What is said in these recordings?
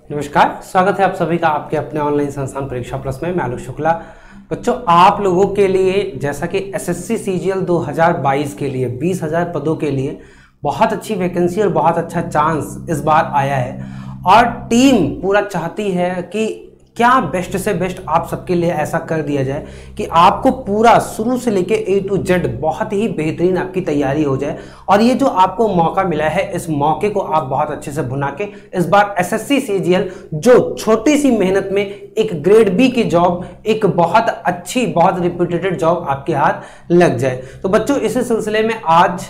नमस्कार, स्वागत है आप सभी का आपके अपने ऑनलाइन संस्थान परीक्षा प्लस में। मैं आलोक शुक्ला। बच्चों, आप लोगों के लिए जैसा कि एसएससी सीजीएल 2022 के लिए 20,000 पदों के लिए बहुत अच्छी वैकेंसी और बहुत अच्छा चांस इस बार आया है और टीम पूरा चाहती है कि क्या बेस्ट से बेस्ट आप सबके लिए ऐसा कर दिया जाए कि आपको पूरा शुरू से लेके A to Z बहुत ही बेहतरीन आपकी तैयारी हो जाए। और ये जो आपको मौका मिला है, इस मौके को आप बहुत अच्छे से भुना के इस बार एसएससी सीजीएल जो छोटी सी मेहनत में एक ग्रेड बी की जॉब, एक बहुत अच्छी बहुत रिप्यूटेड जॉब आपके हाथ लग जाए। तो बच्चों, इसी सिलसिले में आज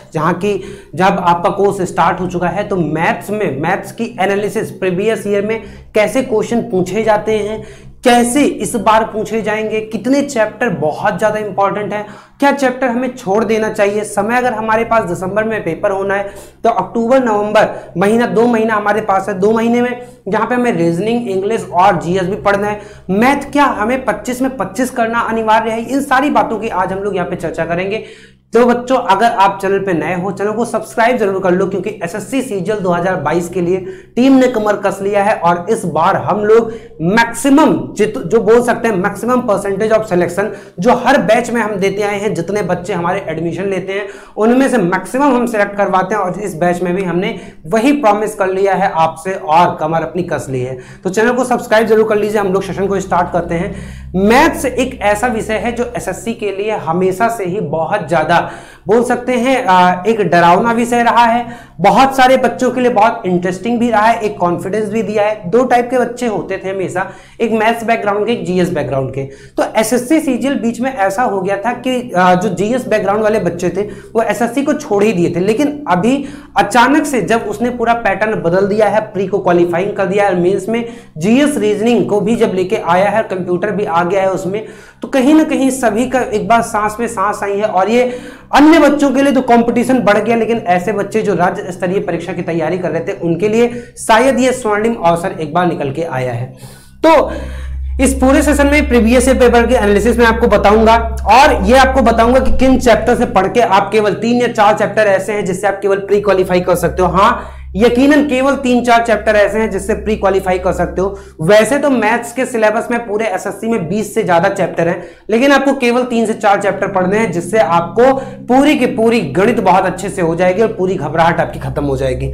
जब आपका कोर्स स्टार्ट हो चुका है तो मैथ्स की एनालिसिस प्रीवियस ईयर में कैसे क्वेश्चन पूछे जाते हैं, कैसे इस बार पूछे जाएंगे, कितने चैप्टर बहुत ज्यादा इंपॉर्टेंट है, क्या चैप्टर हमें छोड़ देना चाहिए। समय अगर हमारे पास दिसंबर में पेपर होना है तो अक्टूबर नवंबर महीना 2 महीना हमारे पास है। 2 महीने में जहां पे हमें रीजनिंग, इंग्लिश और जीएस भी पढ़ना है। मैथ क्या हमें 25 में 25 करना अनिवार्य है। इन सारी बातों की आज हम लोग यहाँ पे चर्चा करेंगे। तो बच्चों, अगर आप चैनल पे नए हो, चैनल को सब्सक्राइब जरूर कर लो, क्योंकि एसएससी सीजीएल 2022 के लिए टीम ने कमर कस लिया है और इस बार हम लोग मैक्सिमम जो बोल सकते हैं मैक्सिमम परसेंटेज ऑफ सिलेक्शन जो हर बैच में हम देते आए हैं, जितने बच्चे हमारे एडमिशन लेते हैं उनमें से मैक्सिमम हम सिलेक्ट करवाते हैं और इस बैच में भी हमने वही प्रॉमिस कर लिया है आपसे और कमर अपनी कस ली है। तो चैनल को सब्सक्राइब जरूर कर लीजिए। हम लोग सेशन को स्टार्ट करते हैं। मैथ्स एक ऐसा विषय है जो एसएससी के लिए हमेशा से ही बहुत ज्यादा बोल सकते हैं एक डरावना विषय रहा है। बहुत सारे बच्चों के लिए बहुत इंटरेस्टिंग भी रहा है, एक कॉन्फिडेंस भी दिया है। 2 टाइप के बच्चे होते थे हमेशा, एक मैथ्स बैकग्राउंड के, एक जीएस बैकग्राउंड के। तो एसएससी सीजीएल बीच में ऐसा हो गया था कि जो जीएस बैकग्राउंड वाले बच्चे थे वो एसएससी को छोड़ ही दिए थे, लेकिन अभी अचानक से जब उसने पूरा पैटर्न बदल दिया है, प्री को क्वालिफाइंग कर दिया है, मेंस में जीएस रीजनिंग को भी जब लेके आया है, कंप्यूटर भी आ गया है उसमें, तो कहीं ना कहीं सभी का एक बार सांस में सांस आई है। और ये अन्य बच्चों के लिए तो कंपटीशन बढ़ गया, लेकिन ऐसे बच्चे जो राज्य स्तरीय परीक्षा की तैयारी कर रहे थे उनके लिए शायद ये स्वर्णिम अवसर एक बार निकल के आया है। तो इस पूरे सेशन में प्रीवियस ईयर पेपर के एनालिसिस में आपको बताऊंगा और ये आपको बताऊंगा कि किन चैप्टर से पढ़ के आप केवल 3 या 4 चैप्टर ऐसे हैं जिससे आप केवल प्री क्वालिफाई कर सकते हो। हाँ, यकीनन केवल 3-4 चैप्टर ऐसे हैं जिससे प्री क्वालिफाई कर सकते हो। वैसे तो मैथ्स के सिलेबस में पूरे एसएससी में 20 से ज्यादा चैप्टर हैं, लेकिन आपको केवल 3 से 4 चैप्टर पढ़ने हैं, जिससे आपको पूरी की पूरी गणित बहुत अच्छे से हो जाएगी और पूरी घबराहट आपकी खत्म हो जाएगी।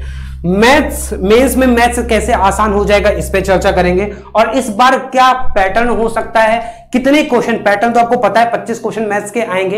मैथ्स मेंस में मैथ्स कैसे आसान हो जाएगा, इस पे चर्चा करेंगे। और इस बार क्या पैटर्न हो सकता है, कितने क्वेश्चन, पैटर्न तो आपको पता है 25 क्वेश्चन मैथ्स के आएंगे,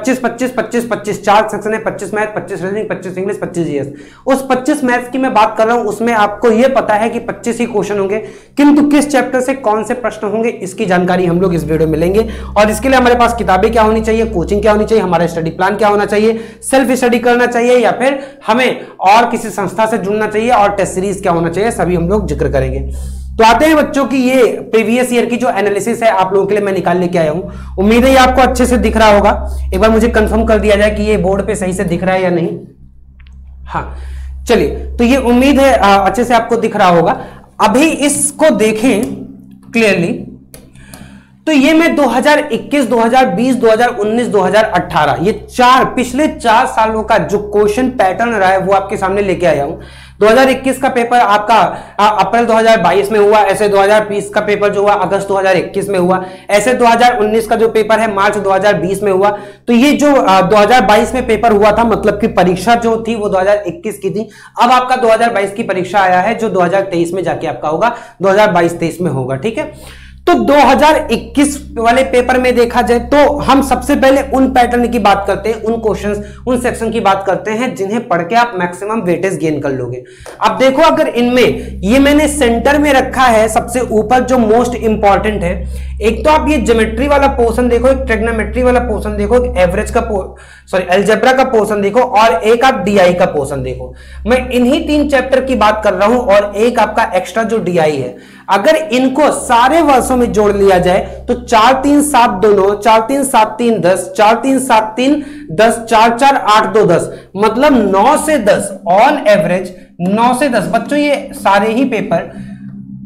25 4 सेक्शन है, 25 मैथ, 25 रीजनिंग, 25 इंग्लिश, 25 जीएस। उस 25 मैथ्स की मैं बात कर रहा हूं, उसमें आपको यह पता है कि 25 ही क्वेश्चन होंगे, किंतु किस चैप्टर से कौन से प्रश्न होंगे इसकी जानकारी हम लोग इस वीडियो में लेंगे। और इसके लिए हमारे पास किताबें क्या होनी चाहिए, कोचिंग क्या होनी चाहिए, हमारा स्टडी प्लान क्या होना चाहिए, सेल्फ स्टडी करना चाहिए या फिर हमें और किसी संस्था से जुड़ना चाहिए, और टेस्ट सीरीज क्या होना चाहिए, सभी हम लोग जिक्र करेंगे। तो आते हैं बच्चों की ये प्रीवियस ईयर की जो एनालिसिस है आप लोगों के लिए मैं निकाल लेके आया हूं। उम्मीद है ये आपको अच्छे से दिख रहा होगा। एक बार मुझे कंफर्म कर दिया जाए कि ये बोर्ड पे सही से दिख रहा है या नहीं। हाँ, चलिए, तो ये उम्मीद है अच्छे से आपको दिख रहा होगा। अभी इसको देखें क्लियरली, तो ये मैं 2021, 2020, 2019, 2018 ये पिछले 4 सालों का जो क्वेश्चन पैटर्न रहा है वो आपके सामने लेके आया हूं। 2021 का पेपर आपका अप्रैल 2022 में हुआ, ऐसे 2020 का पेपर जो हुआ अगस्त 2021 में हुआ, ऐसे 2019 का जो पेपर है मार्च 2020 में हुआ। तो ये जो 2022 में पेपर हुआ था, मतलब कि परीक्षा जो थी वो 2021 की थी। अब आपका 2022 की परीक्षा आया है जो 2023 में जाके आपका होगा, 2022-23 में होगा। ठीक है, तो 2021 वाले पेपर में देखा जाए तो हम सबसे पहले उन पैटर्न की बात करते हैं, उन क्वेश्चंस, उन सेक्शन की बात करते हैं जिन्हें पढ़ के आप मैक्सिमम वेटेज गेन कर लोगे। अब देखो, अगर इनमें ये मैंने सेंटर में रखा है सबसे ऊपर जो मोस्ट इंपॉर्टेंट है, एक तो आप ये ज्योमेट्री वाला पोर्शन देखो, एक ट्रिग्नोमेट्री वाला पोर्शन देखो, एक एवरेज का अलजेब्रा का पोर्शन देखो, और एक आप डीआई का पोर्शन देखो। मैं इन्हीं 3 चैप्टर की बात कर रहा हूं और एक आपका एक्स्ट्रा जो डीआई है। अगर इनको सारे वर्षों में जोड़ लिया जाए तो 4 3 7 2 9, 4 3 7 3 10, 4 3 7 3 10, 4 4 8 2 10, मतलब 9 से 10 ऑन एवरेज 9 से 10 बच्चों ये सारे ही पेपर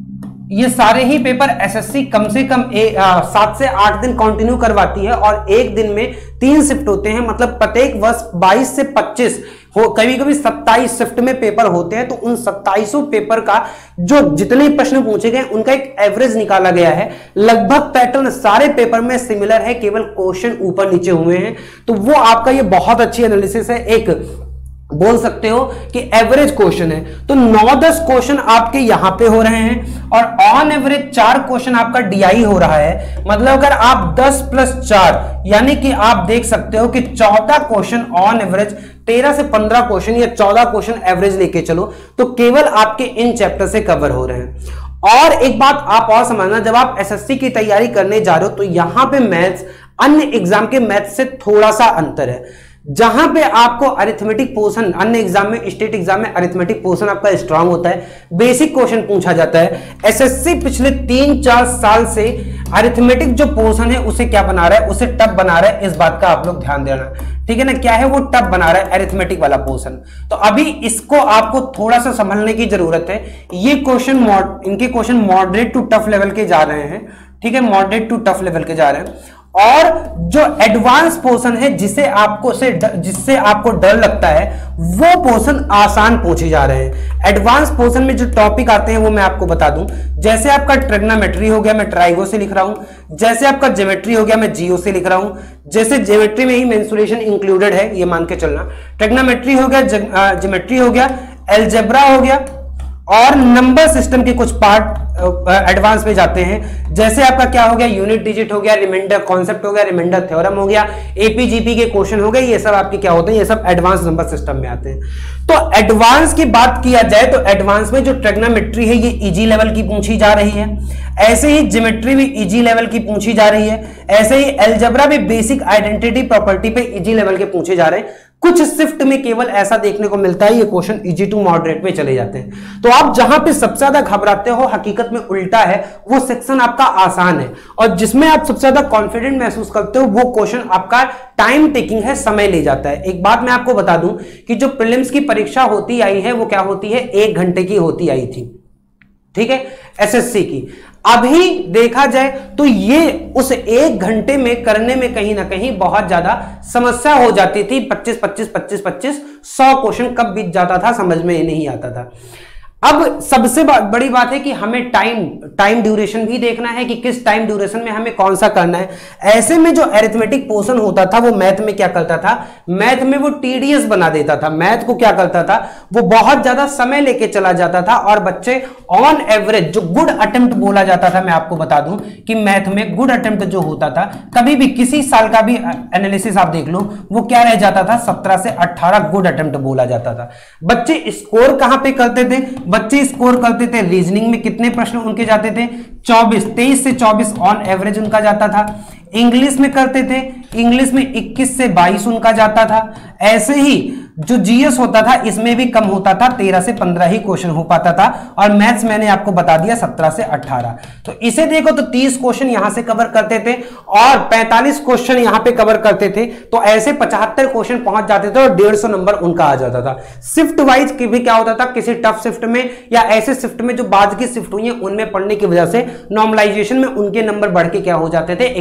ये सारे ही पेपर एसएससी कम से कम 7 से 8 दिन कंटिन्यू करवाती है और एक दिन में 3 शिफ्ट होते हैं, मतलब प्रत्येक वर्ष 22 से 25 हो, कभी कभी 27 शिफ्ट में पेपर होते हैं। तो उन 27 पेपर का जो जितने प्रश्न पूछे गए उनका एक एवरेज निकाला गया है। लगभग पैटर्न सारे पेपर में सिमिलर है, केवल क्वेश्चन ऊपर नीचे हुए हैं। तो वो आपका ये बहुत अच्छी एनालिसिस है, एक बोल सकते हो कि एवरेज क्वेश्चन है। तो 9-10 क्वेश्चन आपके यहां पे हो रहे हैं और ऑन एवरेज 4 क्वेश्चन आपका डीआई हो रहा है। मतलब अगर आप 10 + 4 यानी कि आप देख सकते हो कि 14 क्वेश्चन ऑन एवरेज, 13 से 15 क्वेश्चन या 14 क्वेश्चन एवरेज लेके चलो तो केवल आपके इन चैप्टर से कवर हो रहे हैं। और एक बात आप और समझना, जब आप एसएससी की तैयारी करने जा रहे हो तो यहां पे मैथ्स अन्य एग्जाम के मैथ्स से थोड़ा सा अंतर है। जहां पे आपको अरिथमेटिक पोर्शन, अन्य एग्जाम में, स्टेट एग्जाम में अरिथमेटिक पोर्शन आपका स्ट्रांग होता है, बेसिक क्वेश्चन पूछा जाता है। एसएससी पिछले 3-4 साल से अरिथमेटिक जो पोर्शन है उसे क्या बना रहा है, उसे टफ बना रहा है। इस बात का आप लोग ध्यान देना, ठीक है ना। क्या है वो टफ बना रहा है, अरिथमेटिक वाला पोर्शन। तो अभी इसको आपको थोड़ा सा संभलने की जरूरत है। ये क्वेश्चन इनके question moderate to tough level के जा रहे हैं, ठीक है, मॉडरेट टू टफ लेवल के जा रहे हैं। और जो एडवांस पोर्शन है जिससे आपको डर लगता है वो पोर्शन आसान पूछे जा रहे हैं। एडवांस पोर्शन में जो टॉपिक आते हैं वो मैं आपको बता दूं, जैसे आपका ट्रिग्नोमेट्री हो गया, मैं ट्राइगो से लिख रहा हूं। जैसे आपका ज्योमेट्री हो गया, मैं जियो से लिख रहा हूं। जैसे ज्योमेट्री में ही मेंसुरेशन इंक्लूडेड है, ये मान के चलना। ट्रिग्नोमेट्री हो गया, ज्योमेट्री हो गया, अलजेब्रा हो गया और नंबर सिस्टम के कुछ पार्ट एडवांस में जाते हैं। जैसे आपका क्या हो गया, यूनिट डिजिट हो गया, रिमाइंडर कॉन्सेप्ट हो गया, रिमाइंडर थ्योरम हो गया, एपीजीपी के क्वेश्चन हो गए। ये सब आपके क्या होते हैं, ये सब एडवांस नंबर सिस्टम में आते हैं। तो एडवांस की बात किया जाए तो एडवांस में जो ट्रिग्नोमेट्री है ये इजी लेवल की पूछी जा रही है। ऐसे ही ज्योमेट्री भी इजी लेवल की पूछी जा रही है। ऐसे ही अलजेब्रा भी बेसिक आइडेंटिटी प्रॉपर्टी पे इजी लेवल के पूछे जा रहे हैं। कुछ शिफ्ट में केवल ऐसा देखने को मिलता है ये क्वेश्चन इजी टू मॉडरेट में चले जाते हैं। तो आप जहां पे सबसे ज्यादा घबराते हो हकीकत में उल्टा है, वो सेक्शन आपका आसान है। और जिसमें आप सबसे ज्यादा कॉन्फिडेंट महसूस करते हो वो क्वेश्चन आपका टाइम टेकिंग है, समय ले जाता है। एक बात मैं आपको बता दूं कि जो प्रीलिम्स की परीक्षा होती आई है वो क्या होती है, 1 घंटे की होती आई थी, ठीक है, एसएससी की। अभी देखा जाए तो ये उस 1 घंटे में करने में कहीं ना कहीं बहुत ज्यादा समस्या हो जाती थी। 25 100 क्वेश्चन कब बीत जाता था समझ में नहीं आता था। अब सबसे बड़ी बात है कि हमें टाइम ड्यूरेशन भी देखना है कि किस टाइम ड्यूरेशन में हमें कौन सा करना है। ऐसे में जो अरिथमेटिक पोर्शन होता था वो मैथ में क्या करता था, मैथ में वो टीडियस बना देता था। मैथ को क्या करता था, वो बहुत ज्यादा समय लेके चला जाता था और बच्चे ऑन एवरेज जो गुड अटेम्प्ट बोला जाता था, मैं आपको बता दूं कि मैथ में गुड अटेम्प्ट जो होता था, कभी भी किसी साल का भी एनालिसिस आप देख लो, वो क्या रह जाता था, 17 से 18 गुड अटेम्प्ट बोला जाता था। बच्चे स्कोर कहां पे करते थे, बच्चे स्कोर करते थे रीजनिंग में कितने प्रश्न उनके जाते थे, 23 से 24 ऑन एवरेज उनका जाता था। इंग्लिश में करते थे, इंग्लिश में 21 से 22 उनका जाता था। ऐसे ही जो जीएस होता था इसमें भी कम होता था, 13 से 15 ही क्वेश्चन हो पाता था। और मैथ्स मैंने आपको बता दिया 17 से 18। तो इसे देखो तो 30 क्वेश्चन यहां से कवर करते थे और 45 क्वेश्चन यहां पे कवर करते थे। तो ऐसे 75 क्वेश्चन पहुंच जाते थे और 150 नंबर उनका आ जाता था। शिफ्ट वाइज की भी क्या होता था, किसी टफ शिफ्ट में या ऐसे शिफ्ट में जो बाद की शिफ्ट हुई है उनमें पढ़ने की वजह से नॉर्मलाइजेशन में उनके नंबर बढ़ के क्या हो जाते थे,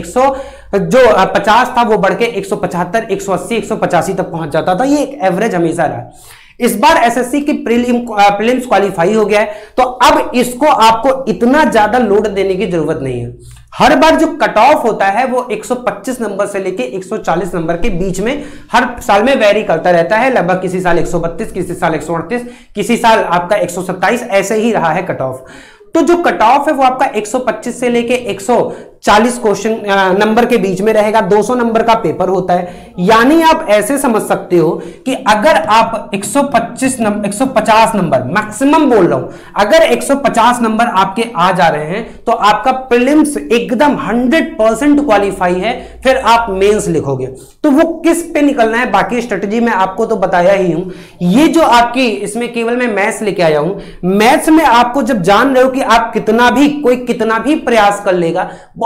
50 था वो बढ़ के 175, 180, 185 तक पहुंच जाता था। ये एक एवरेज हमेशा रहा। इस बार एसएससी की प्रीलिम्स क्वालिफाई हो गया है, तो अब इसको आपको इतना ज्यादा लोड देने की जरूरत नहीं है। हर बार जो कट ऑफ होता है वो 125 नंबर से लेके 140 नंबर के बीच में हर साल में वेरी करता रहता है। लगभग किसी साल 132, किसी साल 138, किसी साल आपका 127, ऐसे ही रहा है कट ऑफ। तो जो कट ऑफ है वो आपका 125 से लेके 140 क्वेश्चन नंबर के बीच में रहेगा। 200 नंबर का पेपर होता है। यानी आप ऐसे समझ सकते हो कि अगर आप 150 नंबर मैक्सिमम बोल रहा हूं, अगर 150 नंबर आपके आ जा रहे हैं तो आपका प्रीलिम्स एकदम 100% क्वालिफाई है। फिर आप मेंस लिखोगे तो वो किस पे निकलना है, बाकी स्ट्रेटजी मैं आपको तो बताया ही हूं। ये जो आपकी इसमें केवल मैं मैथ्स लेके आया हूं। मैथ्स में आपको जब जान रहे हो कि आप कोई कितना भी प्रयास कर लेगा,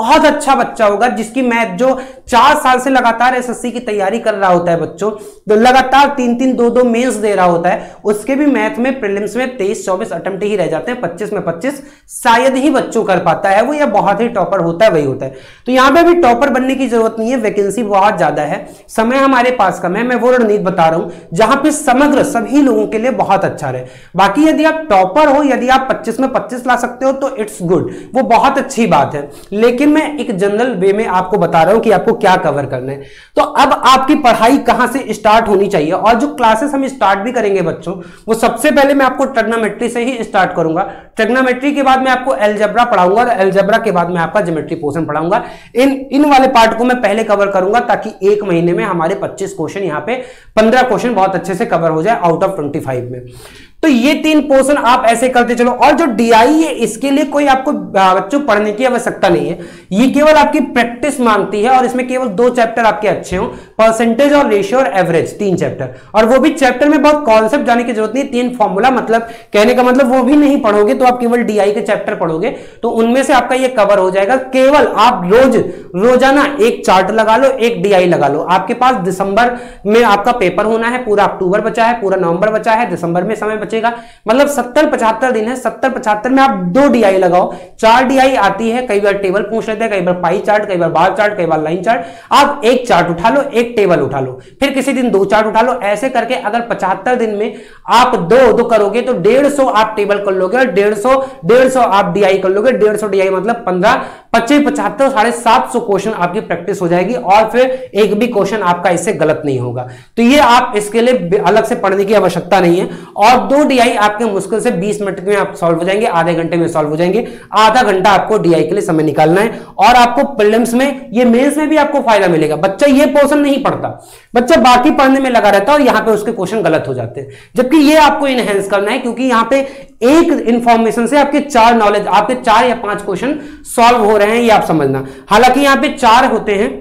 बहुत अच्छा बच्चा होगा जिसकी मैथ जो 4 साल से लगातार एसएससी की तैयारी कर रहा होता है बच्चों, तो लगातार 3-3 2-2 मेंस दे रहा होता है, उसके भी मैथ में प्रीलिम्स में 23-24 अटेम्प्ट ही रह जाते हैं, 25 में 25 शायद ही बच्चों कर पाता है वो, या बहुत ही टॉपर होता है वही होता है। तो यहां पे भी टॉपर बनने की जरूरत नहीं है, वैकेंसी बहुत ज्यादा है, समय हमारे पास कम है, मैं वो रणनीति बता रहा हूं जहां पे समग्र सभी लोगों के लिए बहुत अच्छा रहे। बाकी यदि आप टॉपर हो, यदि आप 25 में 25 ला सकते हो तो इट्स गुड, वो बहुत अच्छी बात है, लेकिन मैं एक जनरल वे में आपको बता रहा हूं कि आपको क्या कवर करना है। तो अब आपकी पढ़ाई कहां से स्टार्ट होनी चाहिए, और जो क्लासेस हम स्टार्ट भी करेंगे बच्चों, वो सबसे पहले मैं आपको ट्रिग्नोमेट्री से ही स्टार्ट करूंगा। ट्रिग्नोमेट्री के बाद मैं आपको अलजेब्रा पढ़ाऊंगा, और अलजेब्रा के बाद मैं आपका ज्योमेट्री पोर्शन पढ़ाऊंगा। इन वाले पार्ट को मैं पहले कवर करूंगा ताकि एक महीने में हमारे 25 क्वेश्चन, यहां पे 15 क्वेश्चन बहुत अच्छे से कवर हो जाए आउट ऑफ 25 में। तो ये 3 पोर्शन आप ऐसे करते चलो। और जो डीआई है इसके लिए कोई आपको बच्चों पढ़ने की आवश्यकता नहीं है, ये केवल आपकी प्रैक्टिस मांगती है, और इसमें केवल 2 चैप्टर आपके अच्छे हो, परसेंटेज और रेशियो और एवरेज, 3 चैप्टर, और वो भी चैप्टर में बहुत कॉन्सेप्ट जाने की जरूरत नहीं, 3 फॉर्मूला, मतलब कहने का मतलब वो भी नहीं पढ़ोगे तो आप केवल डीआई के चैप्टर पढ़ोगे तो उनमें से आपका ये कवर हो जाएगा। केवल आप रोजाना एक चार्ट लगा लो, एक डीआई लगा लो। आपके पास दिसंबर में आपका पेपर होना है, पूरा अक्टूबर बचा है, पूरा नवंबर बचा है, दिसंबर में समय बचेगा, मतलब 70-75 दिन है, 70-75 में आप 2 डीआई लगाओ, 4 डीआई आती है, कई बार टेबल पूछ लेते हैं, कई बार पाई चार्ट, कई बार बार चार्ट, कई बार लाइन चार्ट, आप एक चार्ट उठा लो, एक टेबल उठा लो, फिर किसी दिन 2 चार्ट उठा लो, ऐसे करके अगर 75 दिन में आप 2 करोगे तो 150 आप टेबल कर लोगे, और 150 आप डीआई कर लोगे। 150 डीआई मतलब 15, 25, 75, 750 क्वेश्चन आपकी प्रैक्टिस हो जाएगी, और फिर एक भी क्वेश्चन आपका इससे गलत नहीं होगा। तो ये आप इसके लिए अलग से पढ़ने की आवश्यकता नहीं है। और 2 डीआई आपके मुश्किल से 20 मिनट में आप सॉल्व हो जाएंगे, आधे घंटे में सॉल्व हो जाएंगे, आधा घंटा आपको डीआई के लिए समय निकालना है, और आपको प्रीलिम्स में, ये मेंस में भी आपको फायदा मिलेगा। बच्चा ये पोर्शन नहीं पढ़ता, बच्चा बाकी पढ़ने में लगा रहता है, और यहां पे उसके क्वेश्चन गलत हो जाते हैं, जबकि ये आपको इनहेंस करना है, क्योंकि यहां पे एक इंफॉर्मेशन से आपके 4 नॉलेज, आपके 4 या 5 क्वेश्चन सॉल्व हो रहे हैं, ये आप समझना। हालांकि यहां पे 4 होते हैं,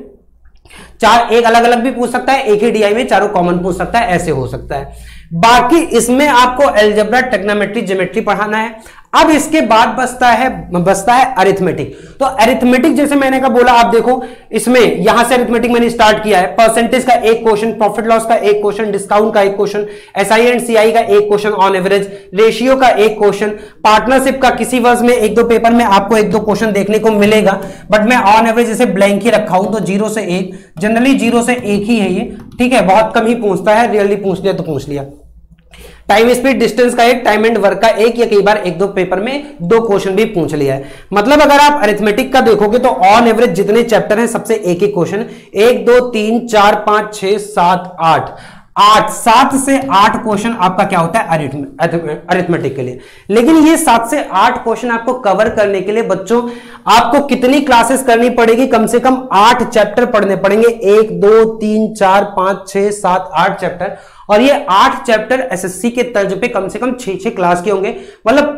4 एक अलग अलग भी पूछ सकता है, एक ही डीआई में चारों कॉमन पूछ सकता है, ऐसे हो सकता है। बाकी इसमें आपको अलजेब्रा, ट्रिग्नोमेट्री, ज्योमेट्री पढ़ाना है। अब इसके बाद बचता है अरिथमेटिक। तो अरिथमेटिक जैसे मैंने कहा बोला, आप देखो इसमें यहां से अरिथमेटिक मैंने स्टार्ट किया है। परसेंटेज का एक क्वेश्चन, प्रॉफिट लॉस का एक क्वेश्चन, डिस्काउंट का एक क्वेश्चन, एसआई एंड सीआई का एक क्वेश्चन ऑन एवरेज, रेशियो का एक क्वेश्चन, पार्टनरशिप का किसी वर्ष में 1-2 पेपर में आपको 1-2 क्वेश्चन देखने को मिलेगा, बट मैं ऑन एवरेज इसे ब्लैंक ही रखा हूं, तो 0 से 1, जनरली 0 से 1 ही है ये, ठीक है, बहुत कम ही पूछता है, रियली पूछ लिया तो पूछ लिया। टाइम स्पीड डिस्टेंस का एक, टाइम एंड वर्क का एक, या कई बार 1-2 पेपर में 2 क्वेश्चन भी पूछ लिया है। मतलब अगर आप अरिथमेटिक का देखोगे तो ऑन एवरेज जितने चैप्टर हैं सबसे एक ही क्वेश्चन, 1 2 3 4 5 6 7 8 7 से 8 क्वेश्चन आपका क्या होता है अरिथमेटिक के लिए। लेकिन ये 7 से 8 क्वेश्चन आपको कवर करने के लिए बच्चों आपको कितनी क्लासेस करनी पड़ेगी, कम से कम 8 चैप्टर पढ़ने पड़ेंगे, 1 2 3 4 5 6 7 8 चैप्टर, और ये 8 चैप्टर एसएससी के तर्ज पे कम से कम 6-6 क्लास के होंगे, मतलब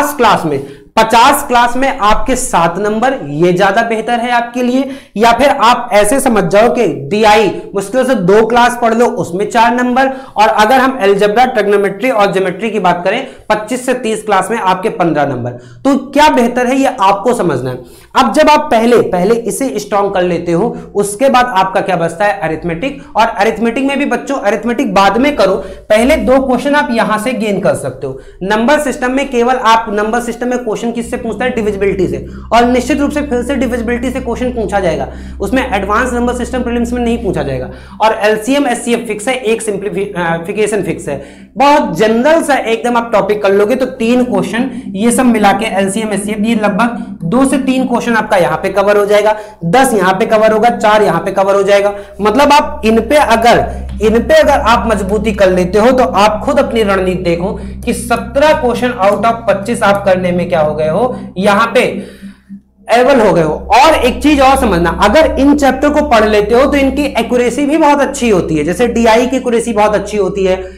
50 क्लास में आपके 7 नंबर, ये ज्यादा बेहतर है आपके लिए। या फिर आप ऐसे समझ जाओ कि डीआई मुश्किल से 2 क्लास पढ़ लो, उसमें 4 नंबर, और अगर हम अलजेब्रा, ट्रिग्नोमेट्री और ज्योमेट्री की बात करें 25 से 30 क्लास में आपके 15 नंबर। तो क्या बेहतर है ये आपको समझना है। अब जब आप पहले इसे स्ट्रॉन्ग कर लेते हो, उसके बाद आपका क्या बचता है अरिथमेटिक। और अरिथमेटिक में भी बच्चों अरिथमेटिक बाद में करो, पहले 2 क्वेश्चन आप यहां से गेन कर सकते हो। नंबर सिस्टम में केवल आप, नंबर सिस्टम में क्वेश्चन किससे पूछता है, डिविजिबिलिटी से, और निश्चित रूप से फिर से डिविजिबिलिटी से क्वेश्चन पूछा जाएगा, उसमें एडवांस नंबर सिस्टम प्रीलिम्स में नहीं पूछा जाएगा। और एलसीएम एचसीएफ फिक्स है, एक सिंप्लीफिकेशन फिक्स है, बहुत जनरल सा एकदम आप टॉपिक कर लोगे तो 3 क्वेश्चन ये सब मिला के एलसीएम एचसीएफ, ये लगभग 2 से 3 क्वेश्चन आपका यहां पे कवर हो जाएगा, 10 यहां पे कवर होगा, 4 यहां पे कवर हो जाएगा। मतलब आप इन पे अगर आप मजबूती कर लेते हो तो आप खुद अपनी रणनीति देखो कि 17 क्वेश्चन आउट ऑफ 25 आप करने में क्या हो गए हो, यहां पे एबल हो गए हो। और एक चीज और समझना, अगर इन चैप्टर को पढ़ लेते हो तो इनकी एक्यूरेसी भी बहुत अच्छी होती है। जैसे डीआई की एक्यूरेसी बहुत अच्छी होती है,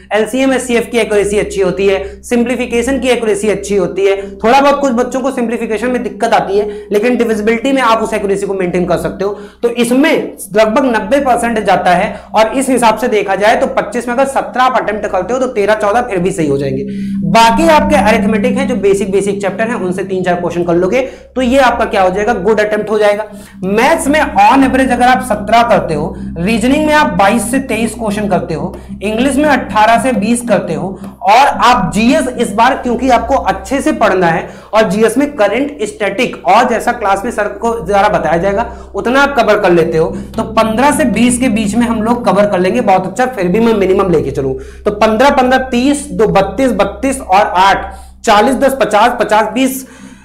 एलसीएम एचसीएफ की एक्यूरेसी अच्छी होती है, सिंप्लीफिकेशन की एक्यूरेसी अच्छी होती है। थोड़ा बहुत कुछ बच्चों को सिंप्लीफिकेशन में दिक्कत आती है, लेकिन डिविजिबिलिटी में आप उस एक्यूरेसी को मेंटेन कर सकते हो। तो इसमें लगभग 90% जाता है, और इस हिसाब से देखा जाए तो 25 में अगर 17 आप अटेम्प्ट करते हो तो 13-14 फिर भी सही हो जाएंगे। बाकी आपके अरिथमेटिक है जो बेसिक चैप्टर है, उनसे 3-4 क्वेश्चन कर लोगे तो ये आपका क्या हो जाएगा, गुड अटेम्प्ट हो जाएगा। मैथ्स में ऑन एवरेज अगर आप 17 करते हो, रीजनिंग में आप 22 से 23 क्वेश्चन करते हो, इंग्लिश में 18 से 20 करते हो, और आप जीएस इस बार क्योंकि आपको अच्छे से पढ़ना है और जीएस में करंट, स्टैटिक और जैसा क्लास में सर को जरा बताया जाएगा उतना आप कवर कर लेते हो, तो 15 से 20 के बीच में हम लोग कवर कर लेंगे, बहुत अच्छा। फिर भी मैं मिनिमम लेके चलूं तो 15 15 30 2 32 32 और 8 40 10 50 50 20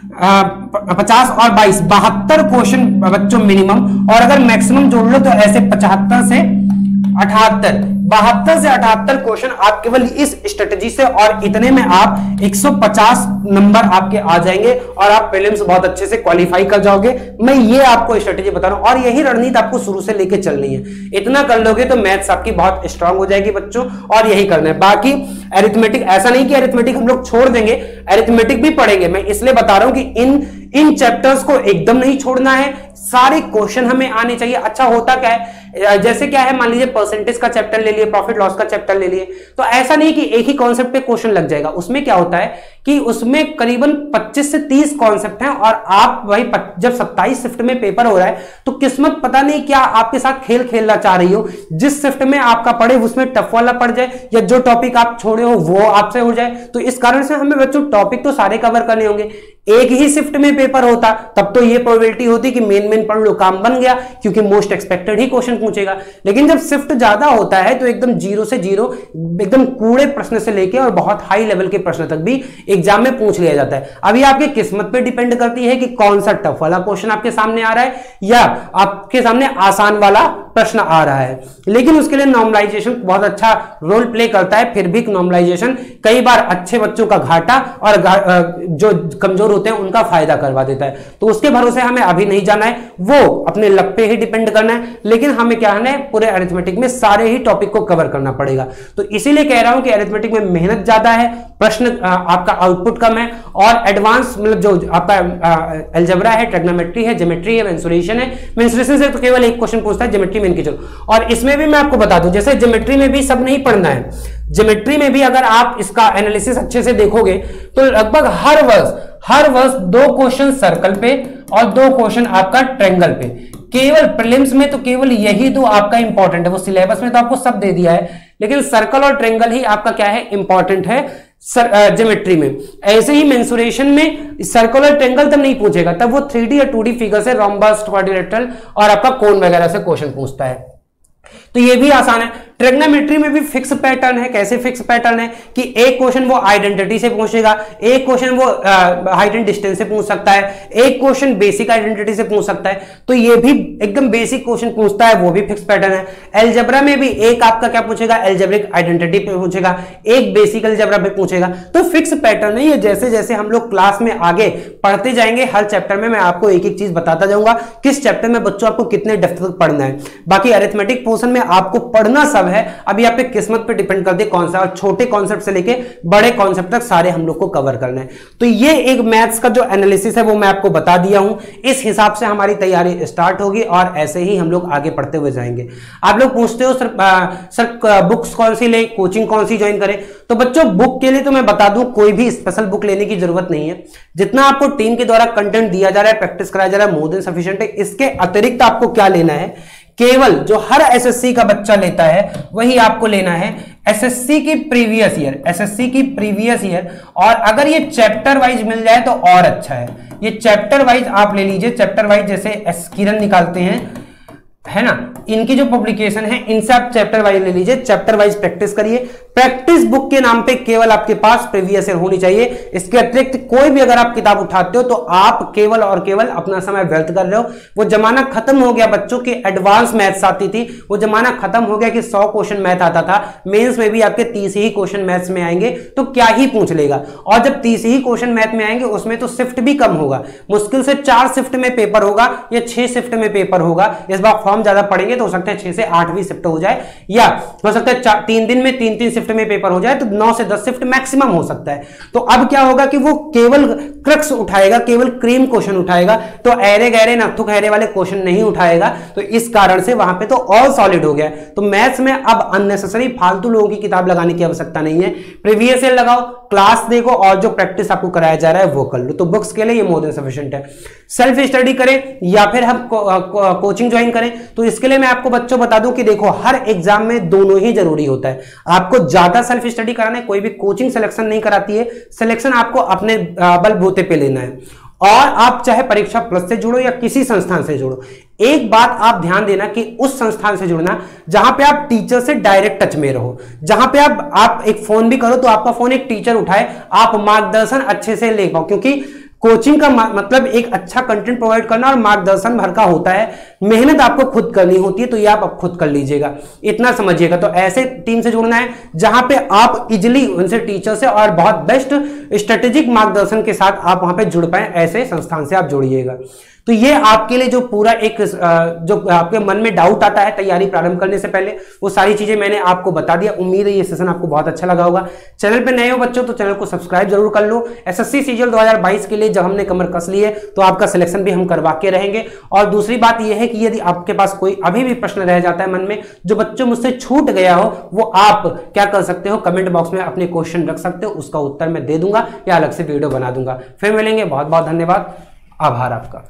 50 और 22 72 क्वेश्चन बच्चों मिनिमम, और अगर मैक्सिमम जोड़ लो तो ऐसे 75 से 78 72 से 78 क्वेश्चन आप केवल इस स्ट्रेटजी से, और इतने में आप 150 नंबर आपके आ जाएंगे और आप प्रीलिम्स बहुत अच्छे से क्वालिफाई कर जाओगे। मैं ये आपको स्ट्रेटजी बता रहा हूं, और यही रणनीति आपको शुरू से लेके चलनी है। इतना कर लोगे तो मैथ्स आपकी बहुत स्ट्रांग हो जाएगी बच्चों, और यही करना है। बाकी अरिथमेटिक, ऐसा नहीं कि अरिथमेटिक हम लोग छोड़ देंगे, अरिथमेटिक भी पढ़ेंगे। मैं इसलिए बता रहा हूं कि इन चैप्टर्स को एकदम नहीं छोड़ना है, सारे क्वेश्चन हमें आने चाहिए। अच्छा होता क्या है, जैसे क्या है, मान लीजिए परसेंटेज का चैप्टर ले लिए, प्रॉफिट लॉस का चैप्टर ले लिए, तो ऐसा नहीं कि एक ही कॉन्सेप्ट पे क्वेश्चन लग जाएगा। उसमें क्या होता है कि उसमें करीबन 25 से 30 कॉन्सेप्ट हैं, और आप वही जब 27 शिफ्ट में पेपर हो रहा है तो किस्मत पता नहीं क्या आपके साथ खेल खेलना चाह रही हो, जिस शिफ्ट में आपका पढ़े उसमें टफ वाला पड़ जाए, या जो टॉपिक आप छोड़े हो वो आपसे हो जाए। तो इस कारण से हमें बच्चों टॉपिक तो सारे कवर करने होंगे। एक ही शिफ्ट में पेपर होता तब तो ये प्रोबेबिलिटी होती कि मेन पढ़ लो, काम बन गया, क्योंकि मोस्ट एक्सपेक्टेड ही क्वेश्चन पूछेगा। लेकिन जब शिफ्ट ज्यादा होता है तो एकदम 0 से 0 एकदम कूड़े प्रश्न से लेके और बहुत हाई लेवल के प्रश्न तक भी एग्जाम में पूछ लिया जाता है। अभी आपके किस्मत पे डिपेंड करती है कि कौन सा टफ वाला क्वेश्चन आपके सामने आ रहा है या आपके सामने आसान वाला प्रश्न आ रहा है। लेकिन उसके लिए नॉर्मलाइजेशन बहुत अच्छा रोल प्ले करता है। फिर भी नॉर्मलाइजेशन कई बार अच्छे बच्चों का घाटा और जो कमजोर होते हैं उनका फायदा करवा देता है। तो उसके भरोसे हमें अभी नहीं जाना है, वो अपने लक पे ही डिपेंड करना है। लेकिन हमें क्या है, पूरे अरिथमेटिक में सारे ही टॉपिक को कवर करना पड़ेगा। तो इसीलिए कह रहा हूं कि अरिथमेटिक में मेहनत ज्यादा है, प्रश्न आपका आउटपुट कम है, और एडवांस मतलब जो आपका अलजेब्रा है, ट्रिग्नोमेट्री है, ज्योमेट्री है, मेंसुरेशन है। मेंसुरेशन से तो केवल एक क्वेश्चन पूछता है, ज्योमेट्री में इनके चलो। और इसमें भी मैं आपको बता दूं, जैसे ज्योमेट्री में भी सब नहीं पढ़ना है। ज्योमेट्री में भी अगर आप इसका एनालिसिस अच्छे से देखोगे तो लगभग हर वर्ष 2 क्वेश्चन सर्कल पे और 2 क्वेश्चन आपका ट्रायंगल पे। केवल प्रीलिम्स में तो केवल यही 2 आपका इंपॉर्टेंट है। वो सिलेबस में तो आपको सब दे दिया है, लेकिन सर्कल और ट्रायंगल ही आपका क्या है, इंपॉर्टेंट है ज्योमेट्री में। ऐसे ही मेंसुरेशन में सर्कल और ट्रायंगल तब नहीं पूछेगा, तब वो 3D या 2D फिगर से, रोम्बस, क्वाड्रिलेटरल और आपका कोन वगैरह से क्वेश्चन पूछता है। तो ये भी आसान है। ट्रिग्नोमेट्री में भी फिक्स पैटर्न है। कैसे फिक्स पैटर्न है कि एक क्वेश्चन वो आइडेंटिटी से पूछेगा, एक क्वेश्चन वो हाइट एंड डिस्टेंस से पूछ सकता है, एक क्वेश्चन बेसिक आइडेंटिटी से पूछ सकता है। तो ये भी एकदम बेसिक क्वेश्चन पूछता है, वो भी फिक्स पैटर्न है। अलजेब्रा में भी एक आपका क्या पूछेगा, अलजेब्रिक आइडेंटिटी पे पूछेगा, एक बेसिक अलजेब्रा पे पूछेगा। तो फिक्स पैटर्न है ये। जैसे जैसे हम लोग क्लास में आगे पढ़ते जाएंगे, हर चैप्टर में मैं आपको एक एक चीज बताता जाऊंगा, किस चैप्टर में बच्चों आपको कितने डेप्थ तक पढ़ना है। बाकी अरिथमेटिक पोर्शन में आपको पढ़ना सब है, अभी आपके किस्मत पे डिपेंड करती है कौन सा, और छोटे कॉन्सेप्ट से लेके बड़े कॉन्सेप्ट तक सारे हम लोग को कवर करना है। तो ये एक मैथ्स का जो एनालिसिस है वो मैं आपको बता दिया हूं। इस हिसाब से हमारी तैयारी स्टार्ट होगी और ऐसे ही हम लोग आगे पढ़ते हुए जाएंगे। आप लोग पूछते हो सर बुक्स कौन सी लें, कोचिंग कौन सी ज्वाइन करें। तो बच्चों बुक के लिए तो मैं बता दूं, कोई भी स्पेशल बुक लेने की जरूरत नहीं है। जितना आपको टीम के द्वारा कंटेंट दिया जा रहा है, प्रैक्टिस कराया जा रहा है, मोर देन सफिशिएंट है। इसके अतिरिक्त आपको क्या लेना है, केवल जो हर एसएससी का बच्चा लेता है वही आपको लेना है, एसएससी की प्रीवियस ईयर। और अगर ये चैप्टर वाइज मिल जाए तो और अच्छा है। ये चैप्टर वाइज आप ले लीजिए, चैप्टर वाइज जैसे एस किरण निकालते हैं, है ना, इनकी जो पब्लिकेशन है इनसे आप चैप्टर वाइज ले लीजिए, चैप्टर वाइज प्रैक्टिस करिए। प्रैक्टिस बुक के नाम पे केवल आपके पास प्रीवियस ईयर होनी चाहिए। इसके अतिरिक्त कोई भी अगर आप किताब उठाते हो तो आप केवल और केवल अपना समय व्यर्थ कर रहे हो। वो जमाना खत्म हो गया बच्चों की एडवांस मैथ्स आती थी, वो जमाना खत्म हो गया कि 100 क्वेश्चन मैथ आता था। मेंस में भी आपके 30 ही क्वेश्चन मैथ्स में आएंगे तो क्या ही पूछ लेगा। और जब 30 ही क्वेश्चन मैथ में आएंगे उसमें तो शिफ्ट भी कम होगा, मुश्किल से 4 शिफ्ट में पेपर होगा या 6 शिफ्ट में पेपर होगा। इस बार फॉर्म ज्यादा पढ़ेंगे तो हो सकता है 6 से 8 भी शिफ्ट हो जाए, या हो सकता है 3 दिन में 3-3 शिफ्ट में पेपर हो जाए तो 9 से 10 शिफ्ट मैक्सिमम हो सकता है। तो अब क्या होगा कि वो केवल क्रक्स उठाएगा, केवल क्रीम क्वेश्चन उठाएगा, तो ऐरे गहरे नथुक हैरे वाले क्वेश्चन नहीं उठाएगा। तो इस कारण से वहां पे तो ऑल सॉलिड हो गया। तो मैथ्स में अब अननेसेसरी फालतू लोगों की किताब लगाने की आवश्यकता नहीं है। प्रीवियस ईयर लगाओ, क्लास देखो और जो प्रैक्टिस आपको कराया जा रहा है वो कर लो। तो बुक्स के लिए ये मोर देन सफिशिएंट है। सेल्फ स्टडी करें या फिर हम कोचिंग ज्वाइन करें, तो इसके लिए मैं आपको बच्चों बता दूं कि देखो हर एग्जाम में दोनों ही जरूरी होता है। आपको ज्यादा सेल्फ स्टडी कराना है, कोई भी कोचिंग सिलेक्शन नहीं कराती है, सिलेक्शन आपको अपने बलबूते पे लेना है। और आप चाहे परीक्षा प्लस से जुड़ो या किसी संस्थान से जुड़ो, एक बात आप ध्यान देना कि उस संस्थान से जुड़ना जहां पे आप टीचर से डायरेक्ट टच में रहो, जहां पे आप एक फोन भी करो तो आपका फोन एक टीचर उठाए, आप मार्गदर्शन अच्छे से ले पाओ। क्योंकि कोचिंग का मतलब एक अच्छा कंटेंट प्रोवाइड करना और मार्गदर्शन भर का होता है, मेहनत आपको खुद करनी होती है, तो ये आप खुद कर लीजिएगा, इतना समझिएगा। तो ऐसे टीम से जुड़ना है जहां पे आप इजिली उनसे टीचर से और बहुत बेस्ट स्ट्रेटेजिक मार्गदर्शन के साथ आप वहां पे जुड़ पाए, ऐसे संस्थान से आप जुड़िएगा। तो ये आपके लिए जो पूरा एक जो आपके मन में डाउट आता है तैयारी प्रारंभ करने से पहले, वो सारी चीजें मैंने आपको बता दिया। उम्मीद है ये सेशन आपको बहुत अच्छा लगा होगा। चैनल पे नए हो बच्चों तो चैनल को सब्सक्राइब जरूर कर लो। एसएससी सीजीएल 2022 के लिए जब हमने कमर कस ली है तो आपका सिलेक्शन भी हम करवा के रहेंगे। और दूसरी बात यह है कि यदि आपके पास कोई अभी भी प्रश्न रह जाता है मन में जो बच्चों मुझसे छूट गया हो, वो आप क्या कर सकते हो, कमेंट बॉक्स में अपने क्वेश्चन रख सकते हो, उसका उत्तर मैं दे दूंगा या अलग से वीडियो बना दूंगा। फिर मिलेंगे, बहुत बहुत धन्यवाद, आभार आपका।